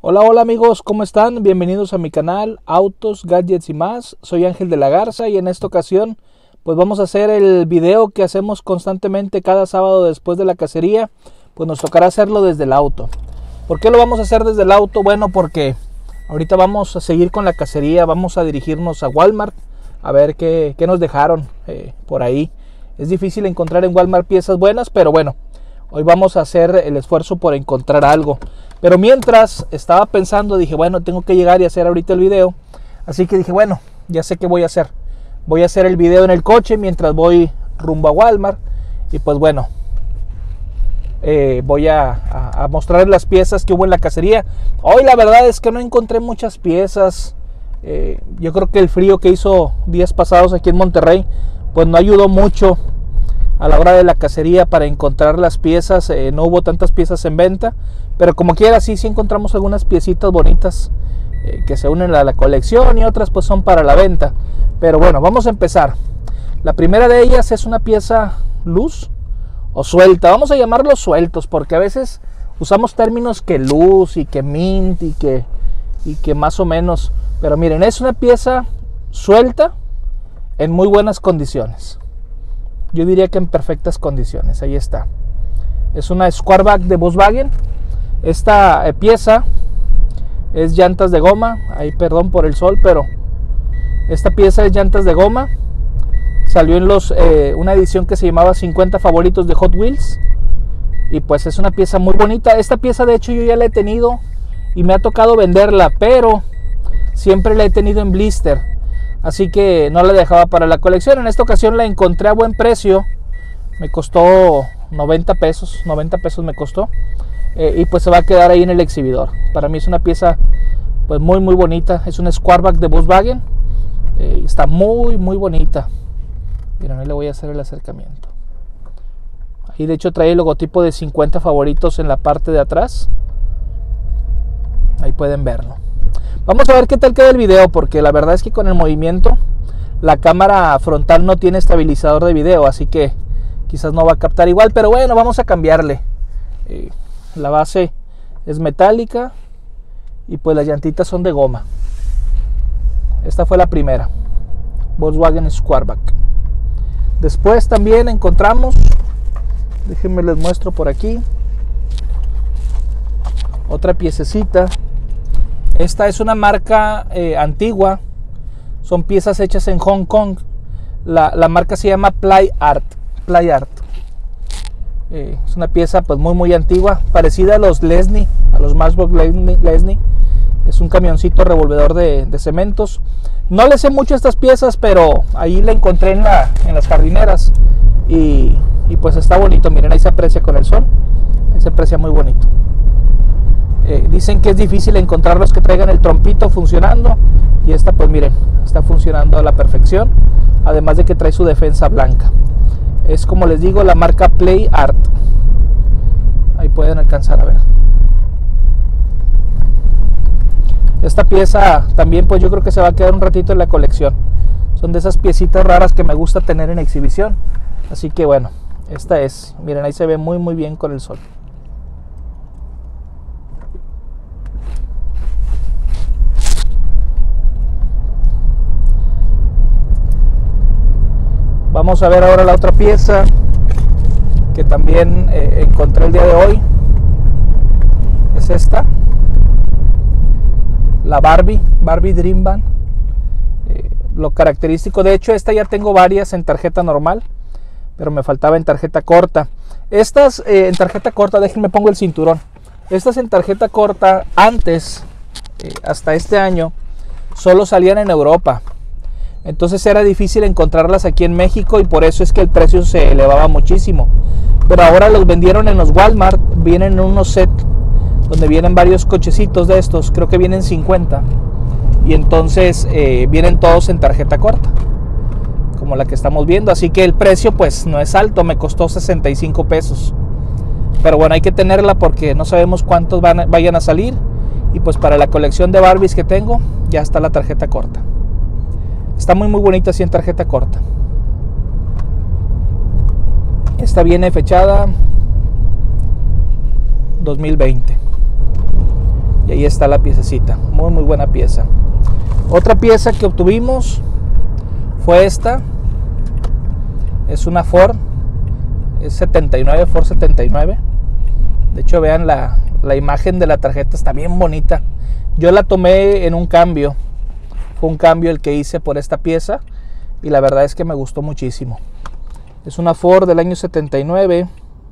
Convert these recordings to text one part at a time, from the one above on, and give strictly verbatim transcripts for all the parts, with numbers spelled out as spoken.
Hola, hola amigos, ¿cómo están? Bienvenidos a mi canal Autos, Gadgets y más. Soy Ángel de la Garza y en esta ocasión pues vamos a hacer el video que hacemos constantemente cada sábado después de la cacería. Pues nos tocará hacerlo desde el auto. ¿Por qué lo vamos a hacer desde el auto? Bueno, porque ahorita vamos a seguir con la cacería, vamos a dirigirnos a Walmart a ver qué, qué nos dejaron eh, por ahí. Es difícil encontrar en Walmart piezas buenas, pero bueno, hoy vamos a hacer el esfuerzo por encontrar algo. Pero mientras estaba pensando, dije, bueno, tengo que llegar y hacer ahorita el video. Así que dije, bueno, ya sé qué voy a hacer. Voy a hacer el video en el coche mientras voy rumbo a Walmart. Y pues bueno, eh, voy a, a, a mostrar las piezas que hubo en la cacería. Hoy la verdad es que no encontré muchas piezas. Eh, yo creo que el frío que hizo días pasados aquí en Monterrey, pues no ayudó mucho a la hora de la cacería para encontrar las piezas. Eh, no hubo tantas piezas en venta, pero como quiera sí, sí encontramos algunas piecitas bonitas eh, que se unen a la colección y otras pues son para la venta. Pero bueno, vamos a empezar. La primera de ellas es una pieza luz o suelta. Vamos a llamarlos sueltos porque a veces usamos términos que luz y que mint y que, y que más o menos. Pero miren, es una pieza suelta en muy buenas condiciones. Yo diría que en perfectas condiciones. Ahí está. Es una Squareback de Volkswagen. Esta eh, pieza es llantas de goma. Ay, perdón por el sol, pero esta pieza es llantas de goma. Salió en los eh, una edición que se llamaba cincuenta favoritos de Hot Wheels. Y pues es una pieza muy bonita. Esta pieza de hecho yo ya la he tenido y me ha tocado venderla, pero siempre la he tenido en blister. Así que no la dejaba para la colección. En esta ocasión la encontré a buen precio. Me costó noventa pesos. noventa pesos me costó. Eh, y pues se va a quedar ahí en el exhibidor. Para mí es una pieza pues muy muy bonita. Es una Squareback de Volkswagen. Eh, está muy muy bonita. Miren, ahí le voy a hacer el acercamiento. Ahí de hecho trae el logotipo de cincuenta favoritos en la parte de atrás. Ahí pueden verlo. Vamos a ver qué tal queda el video, porque la verdad es que con el movimiento la cámara frontal no tiene estabilizador de video, así que quizás no va a captar igual, pero bueno, vamos a cambiarle. Eh, la base es metálica y pues las llantitas son de goma. Esta fue la primera, Volkswagen Squareback. Después también encontramos, déjenme les muestro por aquí, otra piececita. Esta es una marca eh, antigua, son piezas hechas en Hong Kong. La, la marca se llama Play Art. Play Art. Eh, es una pieza pues muy muy antigua, parecida a los Lesney, a los Matchbox Lesney. Es un camioncito revolvedor de, de cementos. No le sé mucho a estas piezas, pero ahí la encontré en, la, en las jardineras y, y pues está bonito. Miren, ahí se aprecia con el sol, ahí se aprecia muy bonito. Eh, dicen que es difícil encontrar los que traigan el trompito funcionando, y esta pues miren, está funcionando a la perfección, además de que trae su defensa blanca. Es, como les digo, la marca Play Art. Ahí pueden alcanzar a ver. Esta pieza también pues yo creo que se va a quedar un ratito en la colección. Son de esas piecitas raras que me gusta tener en exhibición. Así que bueno, esta es, miren, ahí se ve muy muy bien con el sol. Vamos a ver ahora la otra pieza que también eh, encontré el día de hoy. Es esta, la Barbie, Barbie Dream Van. Eh, lo característico, de hecho esta ya tengo varias en tarjeta normal, pero me faltaba en tarjeta corta. Estas eh, en tarjeta corta, déjenme pongo el cinturón. Estas en tarjeta corta antes, eh, hasta este año, solo salían en Europa. Entonces era difícil encontrarlas aquí en México y por eso es que el precio se elevaba muchísimo. Pero ahora los vendieron en los Walmart, vienen en unos set donde vienen varios cochecitos de estos, creo que vienen cincuenta. Y entonces eh, vienen todos en tarjeta corta, como la que estamos viendo. Así que el precio pues no es alto, me costó sesenta y cinco pesos. Pero bueno, hay que tenerla porque no sabemos cuántos van, vayan a salir. Y pues para la colección de Barbies que tengo, ya está la tarjeta corta. Está muy muy bonita así en tarjeta corta. Esta viene fechada dos mil veinte. Y ahí está la piececita, muy muy buena pieza. Otra pieza que obtuvimos fue esta. Es una Ford, es setenta y nueve, Ford setenta y nueve. De hecho, vean la, la imagen de la tarjeta, está bien bonita. Yo la tomé en un cambio. Fue un cambio el que hice por esta pieza. Y la verdad es que me gustó muchísimo. Es una Ford del año setenta y nueve.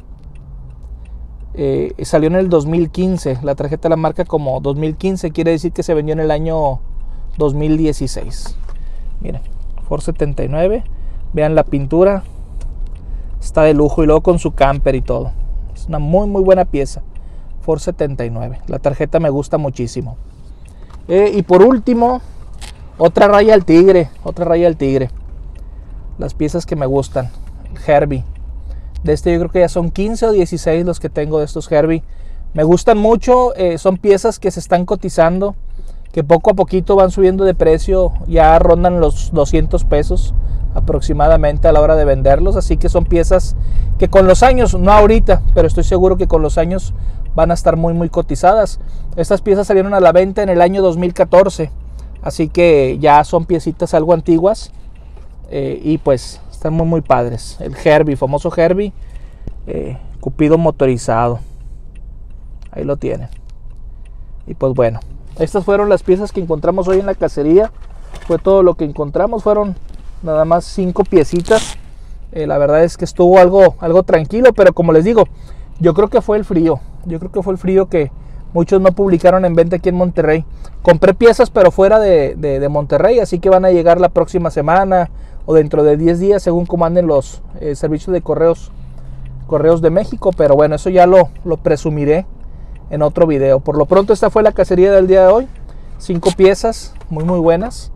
Eh, salió en el dos mil quince. La tarjeta la marca como dos mil quince. Quiere decir que se vendió en el año dos mil dieciséis. Miren, Ford setenta y nueve. Vean la pintura. Está de lujo. Y luego con su camper y todo. Es una muy muy buena pieza. Ford setenta y nueve. La tarjeta me gusta muchísimo. Eh, y por último, otra raya al tigre. Otra raya al tigre. Las piezas que me gustan. El Herbie. De este yo creo que ya son quince o dieciséis los que tengo de estos Herbie. Me gustan mucho. Eh, son piezas que se están cotizando. Que poco a poquito van subiendo de precio. Ya rondan los doscientos pesos aproximadamente a la hora de venderlos. Así que son piezas que con los años, no ahorita, pero estoy seguro que con los años van a estar muy muy cotizadas. Estas piezas salieron a la venta en el año dos mil catorce. Así que ya son piecitas algo antiguas. Eh, y pues están muy muy padres. El Herbie, famoso Herbie, eh, Cupido motorizado. Ahí lo tienen. Y pues bueno, estas fueron las piezas que encontramos hoy en la cacería. Fue todo lo que encontramos. Fueron nada más cinco piecitas. Eh, la verdad es que estuvo algo, algo tranquilo. Pero como les digo, yo creo que fue el frío. Yo creo que fue el frío que muchos no publicaron en venta aquí en Monterrey. Compré piezas pero fuera de, de, de Monterrey. Así que van a llegar la próxima semana o dentro de diez días, según como anden los eh, servicios de correos correos de México. Pero bueno, eso ya lo, lo presumiré en otro video. Por lo pronto esta fue la cacería del día de hoy. Cinco piezas muy muy buenas.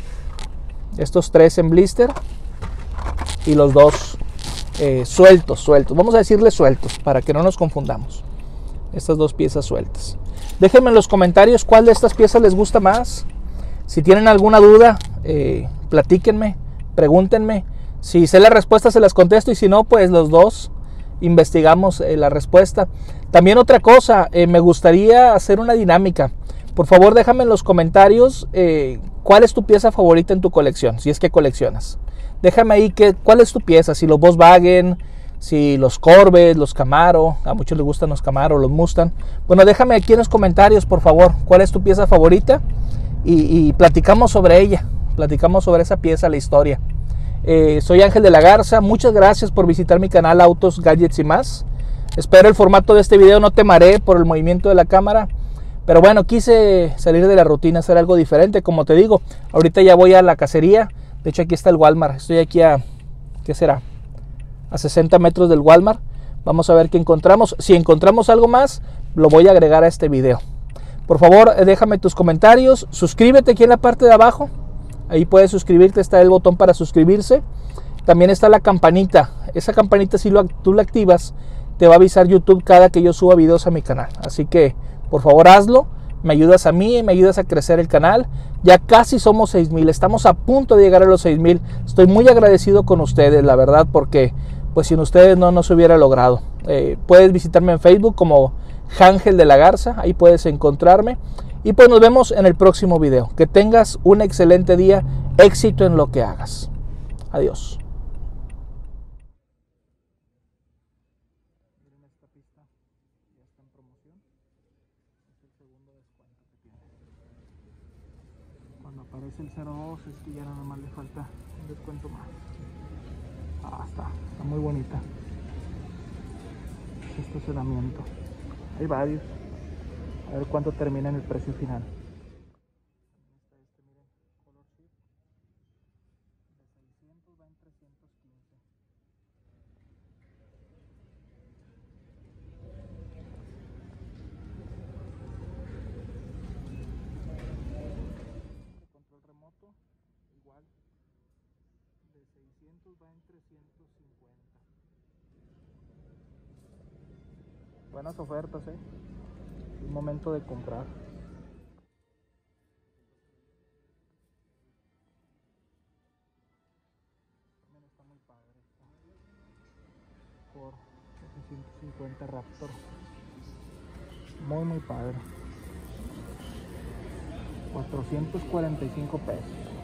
Estos tres en blister y los dos eh, sueltos, sueltos. Vamos a decirle sueltos para que no nos confundamos. Estas dos piezas sueltas. Déjenme en los comentarios cuál de estas piezas les gusta más. Si tienen alguna duda, eh, platíquenme, pregúntenme. Si sé la respuesta se las contesto y si no, pues los dos investigamos eh, la respuesta. También otra cosa, eh, me gustaría hacer una dinámica. Por favor, déjame en los comentarios eh, cuál es tu pieza favorita en tu colección, si es que coleccionas. Déjame ahí que, cuál es tu pieza, si los Volkswagen, si los Corvette, los Camaro, a muchos les gustan los Camaro, los Mustang. Bueno, déjame aquí en los comentarios, por favor, cuál es tu pieza favorita y, y platicamos sobre ella, platicamos sobre esa pieza, la historia. Eh, soy Ángel de la Garza, muchas gracias por visitar mi canal Autos, Gadgets y más. Espero el formato de este video no te maree por el movimiento de la cámara. Pero bueno, quise salir de la rutina, hacer algo diferente. Como te digo, ahorita ya voy a la cacería. De hecho, aquí está el Walmart. Estoy aquí a, ¿qué será? A sesenta metros del Walmart. Vamos a ver qué encontramos. Si encontramos algo más, lo voy a agregar a este video. Por favor, déjame tus comentarios. Suscríbete aquí en la parte de abajo. Ahí puedes suscribirte. Está el botón para suscribirse. También está la campanita. Esa campanita, si lo, tú la activas, te va a avisar YouTube cada que yo suba videos a mi canal. Así que por favor hazlo, me ayudas a mí, me ayudas a crecer el canal. Ya casi somos seis mil, estamos a punto de llegar a los seis mil. Estoy muy agradecido con ustedes, la verdad, porque pues sin ustedes no, no se hubiera logrado. Eh, puedes visitarme en Facebook como Ángel de la Garza, ahí puedes encontrarme. Y pues nos vemos en el próximo video. Que tengas un excelente día, éxito en lo que hagas. Adiós. Cuando aparece el cero dos es que ya nada más le falta un descuento más. Ah, está, está muy bonita. Estacionamiento. Hay varios. A ver cuánto termina en el precio final. Igual de seiscientos va en trescientos cincuenta. Buenas ofertas, eh. Es momento de comprar. También está muy padre esta. Por setecientos cincuenta Raptor. Muy muy padre. cuatrocientos cuarenta y cinco pesos.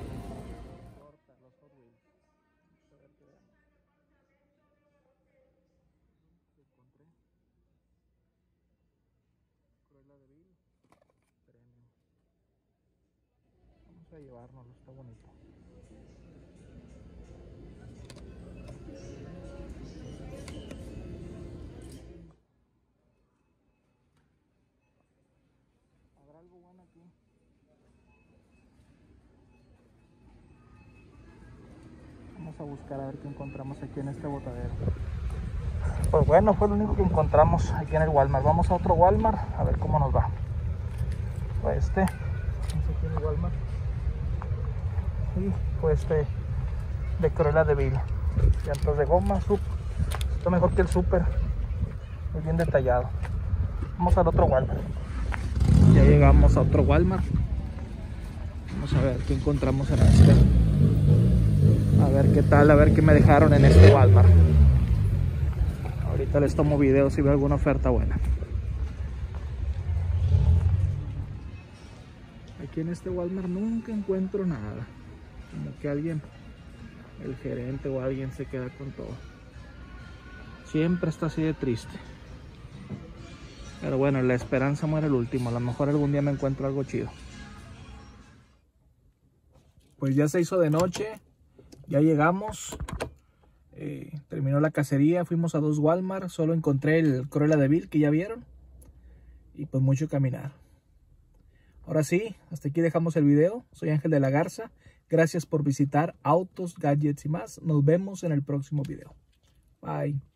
Vamos a llevárnoslo, está bonito. ¿Habrá algo bueno aquí? Vamos a buscar a ver qué encontramos aquí en este botadero. Pues bueno, fue lo único que encontramos aquí en el Walmart. Vamos a otro Walmart a ver cómo nos va. Fue este. Vamos aquí en el Walmart. Y fue este de Cruella de Vil. Llantas de goma, super. Está mejor que el super. Muy bien detallado. Vamos al otro Walmart. Ya llegamos a otro Walmart. Vamos a ver qué encontramos en este. A ver qué tal, a ver qué me dejaron en este Walmart. Ahorita les tomo video si veo alguna oferta buena. Aquí en este Walmart nunca encuentro nada. Como que alguien, el gerente o alguien se queda con todo. Siempre está así de triste. Pero bueno, la esperanza muere el último. A lo mejor algún día me encuentro algo chido. Pues ya se hizo de noche. Ya llegamos. Eh, terminó la cacería. Fuimos a dos Walmart. Solo encontré el Cruella de Vil que ya vieron. Y pues mucho caminar. Ahora sí, hasta aquí dejamos el video. Soy Ángel de la Garza. Gracias por visitar Autos, Gadgets y más. Nos vemos en el próximo video. Bye.